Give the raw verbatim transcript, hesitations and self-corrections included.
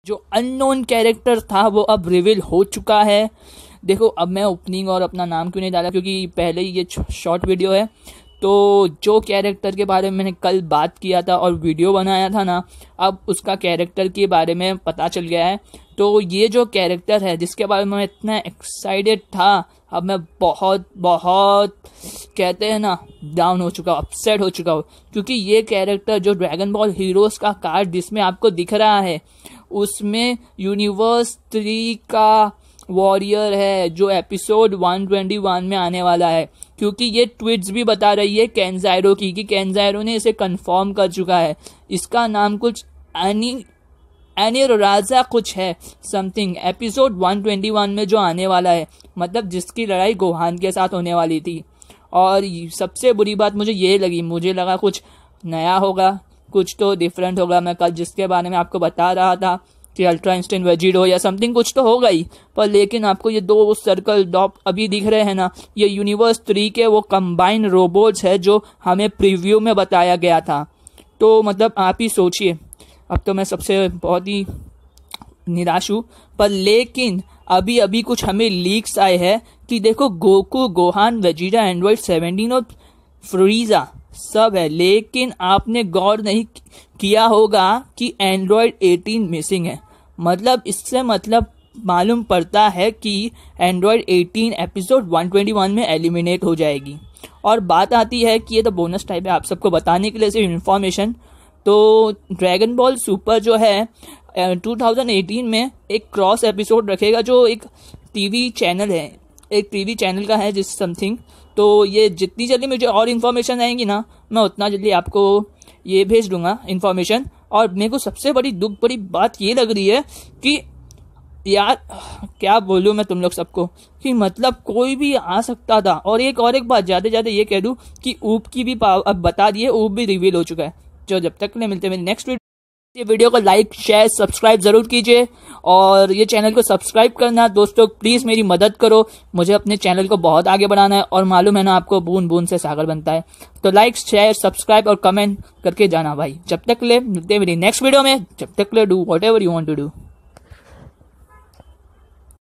जो unknown character था वो अब रिवील हो चुका है। देखो अब मैं ओपनिंग और अपना नाम क्यों नहीं डाला, क्योंकि पहले ही ये शॉर्ट वीडियो है। तो जो कैरेक्टर के बारे में मैंने कल बात किया था और वीडियो बनाया था ना, अब उसका कैरेक्टर के बारे में पता चल गया है। तो ये जो कैरेक्टर है जिसके बारे में मैं इतना एक्साइटेड था, अब मैं बहुत बहुत कहते हैं ना डाउन हो चुका हूँ, अपसेट हो चुका हूँ। क्योंकि ये कैरेक्टर जो ड्रैगन बॉल हीरोज़ का कार्ड जिसमें आपको दिख रहा है, उसमें यूनिवर्स थ्री का वॉरियर है जो एपिसोड वन ट्वेंटी वन में आने वाला है। क्योंकि ये ट्वीट्स भी बता रही है केंजाइरो की कि केंजाइरो ने इसे कंफर्म कर चुका है। इसका नाम कुछ एनी एनी राजा कुछ है something, episode one twenty one में जो आने वाला है, मतलब जिसकी लड़ाई गोहान के साथ होने वाली थी। और सबसे बुरी बात मुझे ये लगी, मुझे लगा कुछ नया होगा, कुछ तो डिफरेंट होगा। मैं कल जिसके बारे में आपको बता रहा था कि अल्ट्रा इंस्टेंट वेजिडो या समथिंग कुछ तो होगा ही, पर लेकिन आपको ये दो सर्कल डॉप अभी दिख रहे हैं ना, ये यूनिवर्स थ्री के वो कंबाइन रोबोट्स है जो हमें प्रीव्यू में बताया गया था। तो मतलब आप ही सोचिए, अब तो मैं सबसे बहुत ही निराश हूँ। पर लेकिन अभी अभी कुछ हमें लीक्स आए हैं कि देखो Goku, Gohan, Vegeta, android seventeen और फ्रीजा सब है, लेकिन आपने गौर नहीं किया होगा कि एंड्रॉइड एटीन मिसिंग है। मतलब इससे मतलब मालूम पड़ता है कि android eighteen episode one twenty one में एलिमिनेट हो जाएगी। और बात आती है कि ये तो बोनस टाइप है आप सबको बताने के लिए सिर्फ इन्फॉर्मेशन। तो ड्रैगन बॉल सुपर जो है टू थाउजेंड एटीन में एक क्रॉस एपिसोड रखेगा जो एक टीवी चैनल है, एक टीवी चैनल का है जिस समथिंग। तो ये जितनी जल्दी मुझे और इन्फॉर्मेशन आएंगी ना, मैं उतना जल्दी आपको ये भेज दूंगा इन्फॉर्मेशन। और मेरे को सबसे बड़ी दुख बड़ी बात ये लग रही है कि यार क्या बोलूँ मैं तुम लोग सबको, कि मतलब कोई भी आ सकता था। और एक और एक बात ज़्यादा ज़्यादा ये कह दूँ कि ऊप की भी अब बता दिए, ऊप भी रिवील हो चुका है। जो जब तक नहीं मिलते मेरी नेक्स्ट वीडियो, ये वीडियो को लाइक शेयर सब्सक्राइब जरूर कीजिए। और ये चैनल को सब्सक्राइब करना दोस्तों, प्लीज़ मेरी मदद करो, मुझे अपने चैनल को बहुत आगे बढ़ाना है। और मालूम है ना आपको, बूंद बूंद से सागर बनता है। तो लाइक शेयर सब्सक्राइब और कमेंट करके जाना भाई। जब तक ले मिलते हैं मेरी नेक्स्ट वीडियो में, जब तक ले do whatever you want to do.